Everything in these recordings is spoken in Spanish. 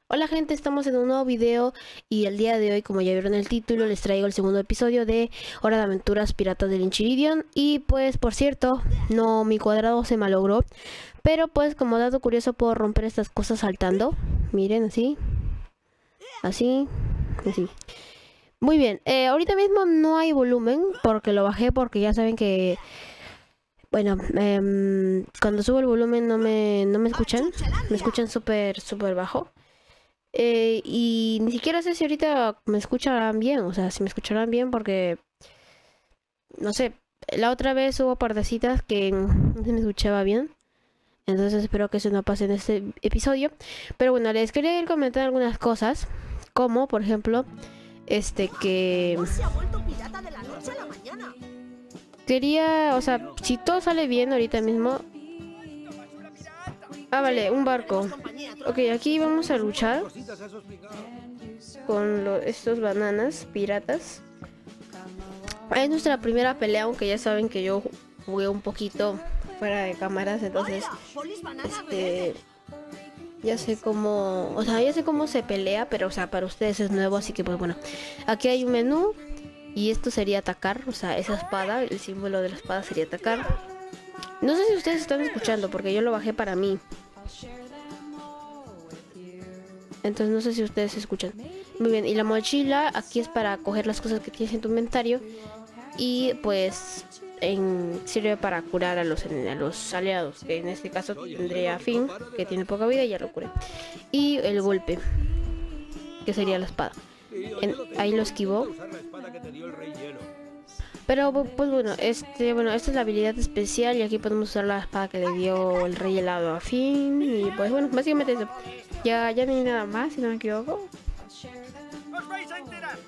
Hola gente, estamos en un nuevo video y el día de hoy, como ya vieron el título, les traigo el segundo episodio de Hora de Aventuras Piratas del Enchiridion. Y pues, por cierto, no, mi cuadrado se malogró, pero pues como dato curioso puedo romper estas cosas saltando. Miren, así, así, así. Muy bien, ahorita mismo no hay volumen porque lo bajé, porque ya saben que, bueno, cuando subo el volumen no me escuchan, me escuchan súper bajo. Y ni siquiera sé si ahorita me escucharán bien, o sea, si me escucharán bien porque, no sé, la otra vez hubo partecitas que no se me escuchaba bien, entonces espero que eso no pase en este episodio. Pero bueno, les quería ir comentando algunas cosas, como por ejemplo, que Se ha vuelto pirata de la noche a la mañana. quería, o sea, si todo sale bien ahorita mismo. Ah, vale, un barco. Ok, aquí vamos a luchar con estos bananas piratas. Es nuestra primera pelea, aunque ya saben que yo jugué un poquito fuera de cámaras, entonces ya sé cómo, o sea, ya sé cómo se pelea, pero o sea, para ustedes es nuevo, así que pues bueno. Aquí hay un menú y esto sería atacar, o sea, esa espada, el símbolo de la espada sería atacar. No sé si ustedes están escuchando porque yo lo bajé para mí. Entonces no sé si ustedes escuchan. Muy bien, y la mochila aquí es para coger las cosas que tienes en tu inventario. Y pues sirve para curar a los aliados, que en este caso tendría a Finn, que tiene poca vida y ya lo curé. Y el golpe, que sería la espada. Ahí lo esquivó. Pero pues bueno, esta es la habilidad especial y aquí podemos usar la espada que le dio el rey helado a Finn. Y pues bueno, básicamente eso. Ya no hay nada más, si no me equivoco. ¡Os vais a enterar!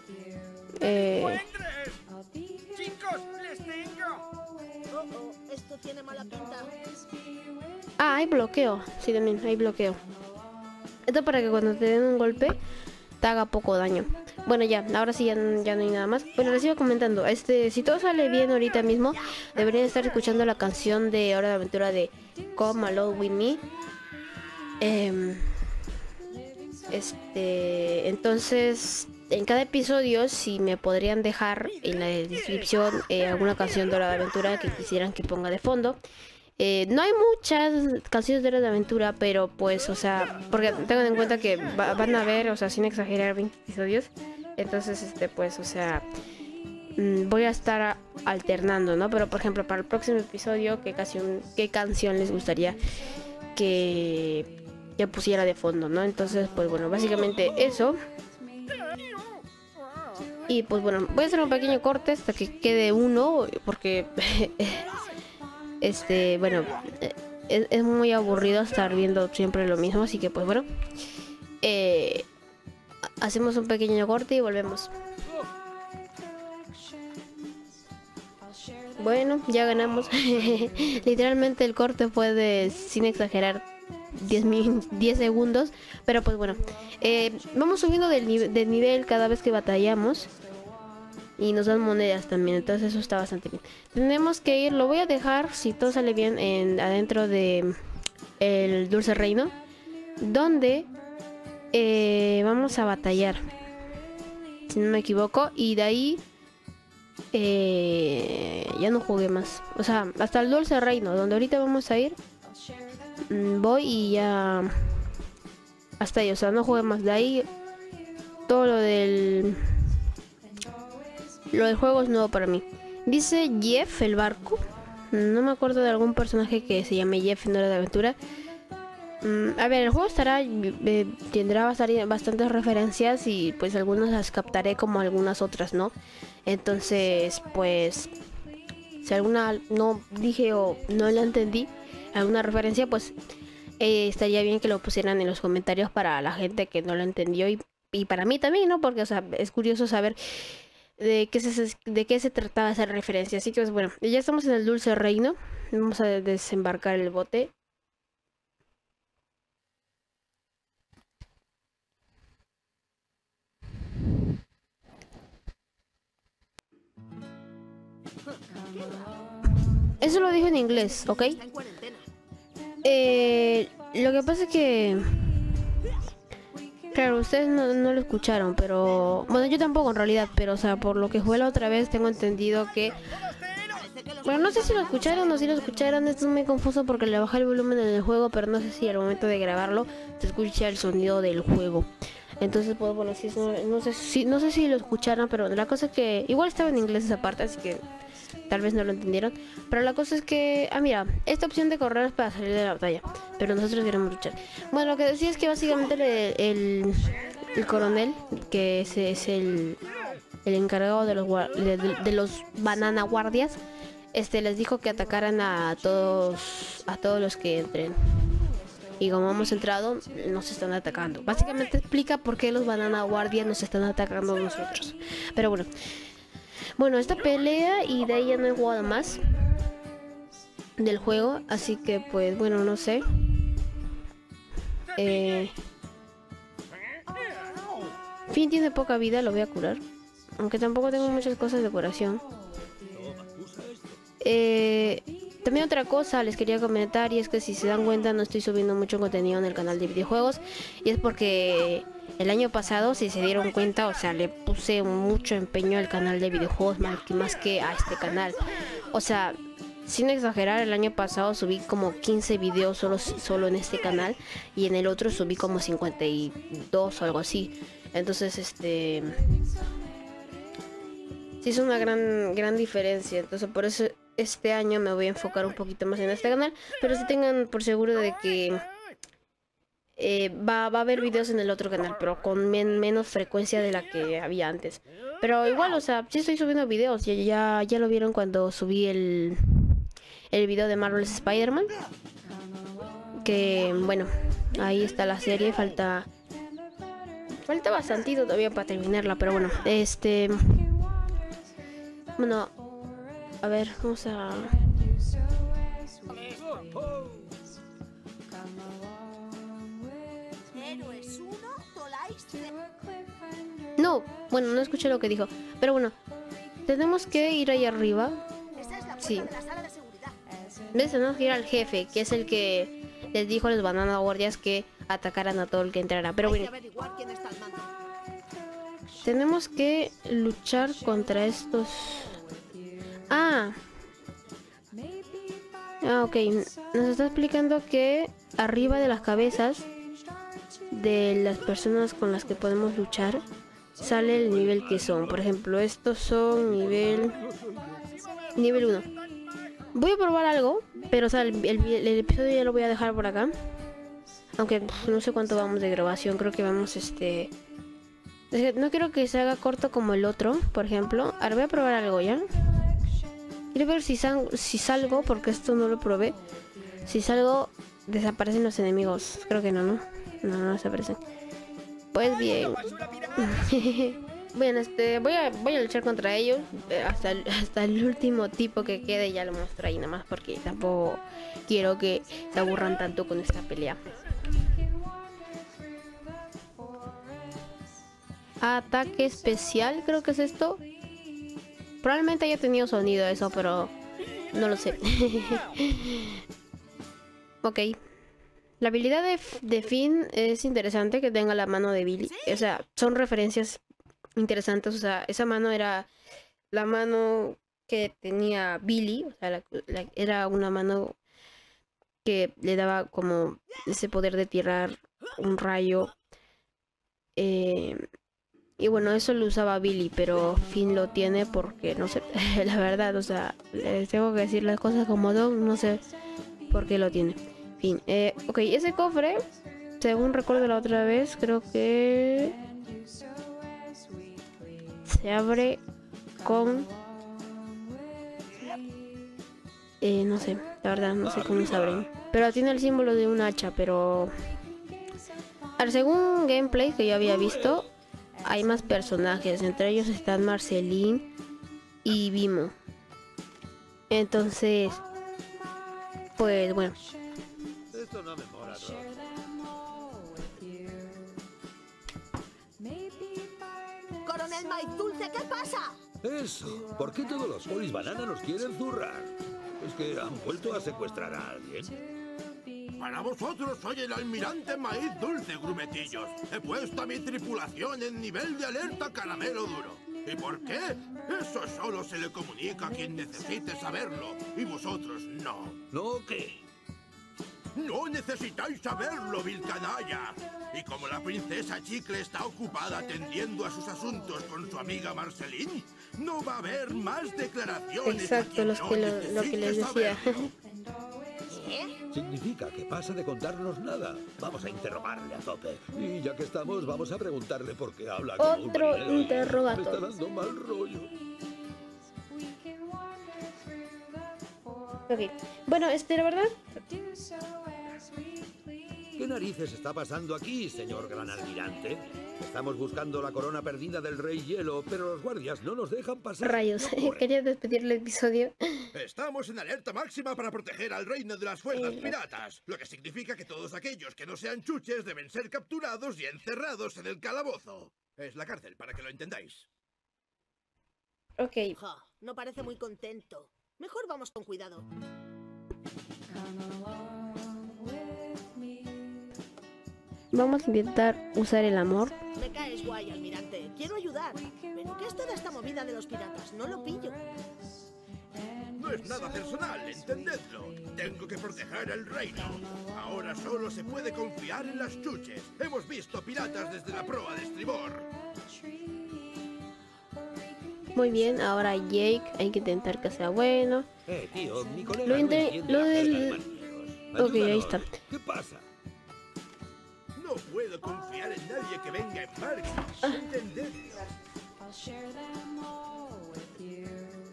¡Chicos, les tengo! Esto tiene mala pinta. Ah, hay bloqueo. Sí, también hay bloqueo. Esto para que cuando te den un golpe te haga poco daño. Bueno, ya, ahora sí ya no hay nada más. Bueno, les iba comentando, si todo sale bien ahorita mismo, deberían estar escuchando la canción de Hora de Aventura de Come Along With Me. Entonces, en cada episodio, si me podrían dejar en la descripción alguna canción de Hora de Aventura que quisieran que ponga de fondo. No hay muchas canciones de Hora de Aventura, pero pues, o sea, porque tengan en cuenta que van a ver, o sea, sin exagerar, 20 episodios. Entonces, pues, o sea, voy a estar alternando, ¿no? Pero, por ejemplo, para el próximo episodio, ¿qué canción les gustaría que pusiera de fondo, ¿no? Entonces, pues bueno, básicamente eso. Y pues bueno, voy a hacer un pequeño corte hasta que quede uno, porque bueno, es muy aburrido estar viendo siempre lo mismo, así que pues bueno, hacemos un pequeño corte y volvemos. Bueno, ya ganamos. Literalmente el corte fue de, sin exagerar, 10 segundos. Pero pues bueno, vamos subiendo de nivel cada vez que batallamos. Y nos dan monedas también, entonces eso está bastante bien. Tenemos que ir, lo voy a dejar, si todo sale bien, adentro de el Dulce Reino, donde vamos a batallar, si no me equivoco. Y de ahí ya no jugué más, o sea, hasta el Dulce Reino, donde ahorita vamos a ir, voy y ya hasta ahí, o sea, no jugué más. De ahí todo lo del juego es nuevo para mí. Dice Jeff el barco. No me acuerdo de algún personaje que se llame Jeff en Hora de Aventura. A ver, el juego tendrá bastantes referencias y pues algunas las captaré como algunas otras no. Entonces, pues si alguna no dije o no la entendí, alguna referencia, pues estaría bien que lo pusieran en los comentarios para la gente que no lo entendió y para mí también, ¿no? Porque, o sea, es curioso saber de qué se trataba esa referencia. Así que pues bueno, ya estamos en el Dulce Reino. Vamos a desembarcar el bote. Eso lo dijo en inglés, ¿ok? Lo que pasa es que Claro, ustedes no lo escucharon, pero... Bueno, yo tampoco en realidad, pero o sea, por lo que fue la otra vez tengo entendido que... Bueno, no sé si lo escucharon o si lo escucharon, esto es muy confuso porque le bajé el volumen en el juego, pero no sé si al momento de grabarlo se escucha el sonido del juego. Entonces, pues bueno, sí, no sé si lo escucharon, pero la cosa es que... Igual estaba en inglés esa parte, así que tal vez no lo entendieron. Pero la cosa es que... Ah, mira, esta opción de correr es para salir de la batalla, pero nosotros queremos luchar. Bueno, lo que decía es que básicamente el coronel, que es el encargado de los banana guardias, les dijo que atacaran a todos los que entren. Y como hemos entrado, nos están atacando. Básicamente explica por qué los banana guardias nos están atacando a nosotros. Pero bueno, esta pelea, y de ahí ya no he jugado más del juego, así que pues bueno, no sé. Finn tiene poca vida, lo voy a curar. Aunque tampoco tengo muchas cosas de curación. También otra cosa les quería comentar, y es que si se dan cuenta no estoy subiendo mucho contenido en el canal de videojuegos, y es porque el año pasado, si se dieron cuenta, o sea, le puse mucho empeño al canal de videojuegos más que a este canal. O sea, sin exagerar, el año pasado subí como 15 videos solo en este canal, y en el otro subí como 52 o algo así. Entonces, sí es una gran diferencia. Entonces por eso este año me voy a enfocar un poquito más en este canal, pero sí tengan por seguro de que va a haber videos en el otro canal, pero con menos frecuencia de la que había antes. Pero igual, o sea, sí estoy subiendo videos. Ya lo vieron cuando subí el video de Marvel's Spider-Man, que bueno, ahí está la serie. Falta bastantito todavía para terminarla, pero bueno, bueno, a ver, vamos a... No, bueno, no escuché lo que dijo, pero bueno, tenemos que ir ahí arriba. Sí. ¿Ves? Tenemos que ir al jefe, que es el que les dijo a los banana guardias que atacaran a todo el que entrara. Pero bueno, tenemos que luchar contra estos... ok, nos está explicando que arriba de las cabezas de las personas con las que podemos luchar sale el nivel que son. Por ejemplo, estos son nivel 1. Voy a probar algo, pero o sea, el episodio ya lo voy a dejar por acá. Aunque no sé cuánto vamos de grabación, creo que vamos no quiero que se haga corto como el otro, por ejemplo. Ahora voy a probar algo, ¿ya? Quiero ver si salgo, porque esto no lo probé. Si salgo, desaparecen los enemigos. Creo que no desaparecen. Pues bien. Bueno, voy a luchar contra ellos hasta el último tipo que quede. Ya lo muestro ahí nada más, porque tampoco quiero que se aburran tanto con esta pelea. Ataque especial, creo que es esto. Probablemente haya tenido sonido eso, pero no lo sé. Ok. La habilidad de Finn es interesante, que tenga la mano de Billy. O sea, son referencias interesantes. O sea, esa mano era la mano que tenía Billy. O sea, era una mano que le daba como ese poder de tirar un rayo. Y bueno, eso lo usaba Billy, pero Finn lo tiene porque, no sé, la verdad, o sea, les tengo que decir las cosas como son, no sé por qué lo tiene. Fin, ok, ese cofre, según recuerdo la otra vez, creo que se abre con... no sé, la verdad, no sé cómo se abren. Pero tiene el símbolo de un hacha, pero... A ver, según gameplay que yo había visto, hay más personajes. Entre ellos están Marceline y Vimo. Entonces, pues bueno. Esto no me mola, Coronel Mike Dulce, ¿qué pasa? Eso. ¿Por qué todos los polis banana nos quieren zurrar? ¿Es que han vuelto a secuestrar a alguien? Para vosotros soy el almirante Maíz Dulce, grumetillos. He puesto a mi tripulación en nivel de alerta caramelo duro. ¿Y por qué? Eso solo se le comunica a quien necesite saberlo. Y vosotros no. ¿No qué? No necesitáis saberlo, vil canalla. Y como la princesa Chicle está ocupada atendiendo a sus asuntos con su amiga Marceline, no va a haber más declaraciones. Exacto, lo que les decía. Significa que pasa de contarnos nada. Vamos a interrogarle a tope. Y ya que estamos, vamos a preguntarle por qué habla como un Otro marinero y interrogatorio. me está dando mal rollo. Ok, bueno, la verdad, ¿Qué narices está pasando aquí, señor gran almirante? Estamos buscando la corona perdida del Rey Hielo, pero los guardias no nos dejan pasar. rayos, ¿Qué ocurre? quería despedir el episodio. Estamos en alerta máxima para proteger al reino de las fuerzas piratas, lo que significa que todos aquellos que no sean chuches deben ser capturados y encerrados en el calabozo. Es la cárcel, para que lo entendáis. Ok, Ja, no parece muy contento. Mejor vamos con cuidado. vamos a intentar usar el amor. Me caes guay, almirante. Quiero ayudar. Pero ¿qué es toda esta movida de los piratas? No lo pillo. No es nada personal, entendedlo. Tengo que proteger el reino. Ahora solo se puede confiar en las chuches. Hemos visto piratas desde la proa de estribor. Muy bien, ahora Jake, hay que intentar que sea bueno. Tío, mi colega Lo no inte- entiende lo la del- jerga de marineros. Ok, ahí Ayúdanos. está. ¿Qué pasa? No puedo confiar en nadie que venga en barco. ¿Entendedlo? I'll share them all with you.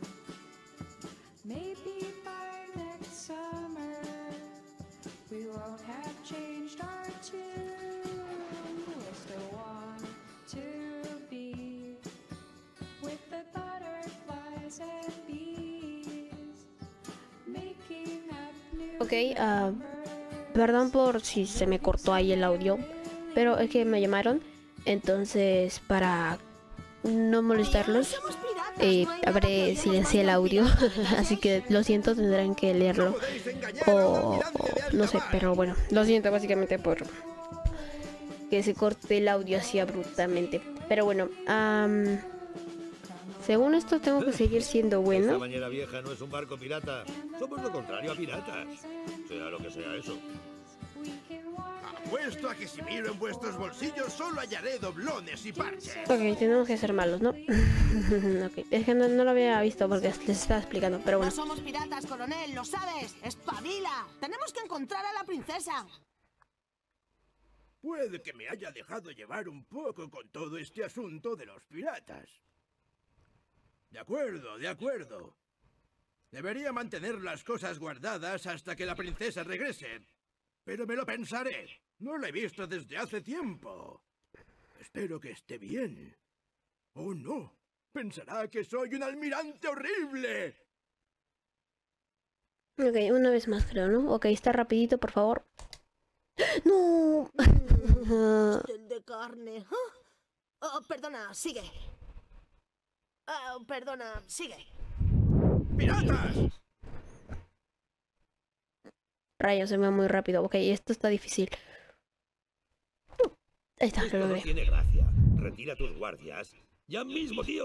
Maybe by next summer we won't have changed our tune. We'll still want to be with the butterflies and bees, making up new Ok, perdón por si se me cortó ahí el audio, pero es que me llamaron, entonces para no molestarlos, Somos piratas, no hay nada que habré odiar silenciado el más audio, que los piratas, así que lo siento, tendrán que leerlo, Podéis engañar a un o almirante de alta no sé, mar. pero bueno, lo siento básicamente por que se corte el audio así abruptamente, pero bueno, según esto tengo que seguir siendo Esta bueno. bañera vieja no es un barco pirata. Somos lo contrario a piratas. Sea lo que sea eso. Apuesto a que si miro en vuestros bolsillos solo hallaré doblones y parches. Ok, tenemos que ser malos, ¿no? Ok, es que no lo había visto porque les estaba explicando, pero No bueno. somos piratas, coronel, lo sabes. ¡Espabila! Tenemos que encontrar a la princesa. Puede que me haya dejado llevar un poco con todo este asunto de los piratas. De acuerdo, de acuerdo. Debería mantener las cosas guardadas hasta que la princesa regrese. Pero me lo pensaré. No la he visto desde hace tiempo. Espero que esté bien. ¡Oh, no! Pensará que soy un almirante horrible. Ok, una vez más creo, ¿no? Ok, está rapidito, por favor. ¡No! Pastel de carne. Ah. Oh, perdona, sigue. Ah, perdona, sigue. ¡Piratas! Rayos, se me va muy rápido. Ok, esto está difícil. Ahí está, lo Esto no logré. tiene gracia. Retira tus guardias. Ya mismo, tío.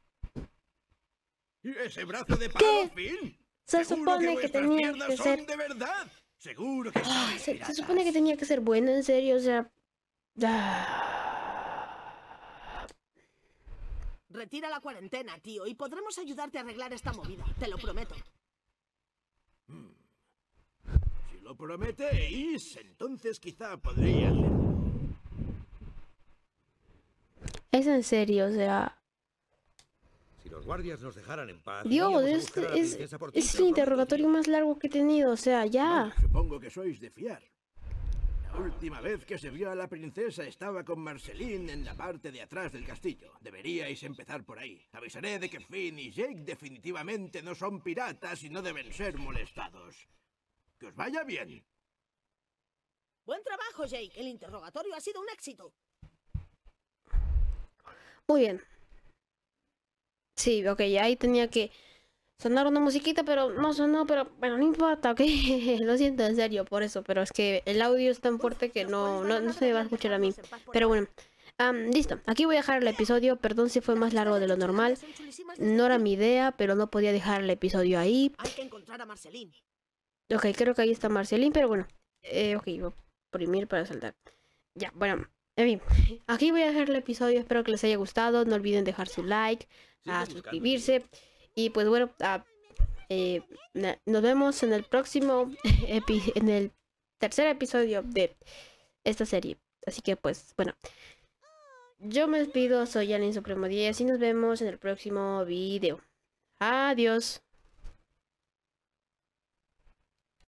¿Y ese brazo de palo, ¿Qué? Finn? Se ¿Seguro supone que vuestras tenía piernas que son ser... de verdad? Seguro que Ah, sois se piratas. supone que tenía que ser bueno, en serio, o sea... Retira la cuarentena, tío, y podremos ayudarte a arreglar esta movida. Te lo prometo. Si lo prometéis, entonces quizá podría hacerlo. Es en serio, o sea... Si los guardias nos dejaran en paz. Dios, iríamos a es, buscar a la es, princesa por ti, es te el lo interrogatorio prometo, más largo que he tenido, o sea, ya. Bueno, supongo que sois de fiar. La última vez que se vio a la princesa estaba con Marceline en la parte de atrás del castillo. Deberíais empezar por ahí. Avisaré de que Finn y Jake definitivamente no son piratas y no deben ser molestados. Que os vaya bien. Buen trabajo, Jake. El interrogatorio ha sido un éxito. Muy bien. Sí, ok, ahí tenía que sonar una musiquita, pero no sonó, pero bueno, no importa, ¿ok? Lo siento en serio por eso, pero es que el audio es tan fuerte que no se me va a escuchar a mí. Pero bueno, listo, aquí voy a dejar el episodio, perdón si fue más largo de lo normal. No era mi idea, pero no podía dejar el episodio ahí. Hay que encontrar a Marceline. Ok, creo que ahí está Marcelín, pero bueno. Ok, voy a oprimir para saltar. Ya, bueno, en fin. Aquí voy a dejar el episodio, espero que les haya gustado. No olviden dejar su like, suscribirse. Y pues bueno, nos vemos en el próximo, en el tercer episodio de esta serie. Así que pues, bueno. Yo me despido, soy Alien Supremo 10 y nos vemos en el próximo video. Adiós.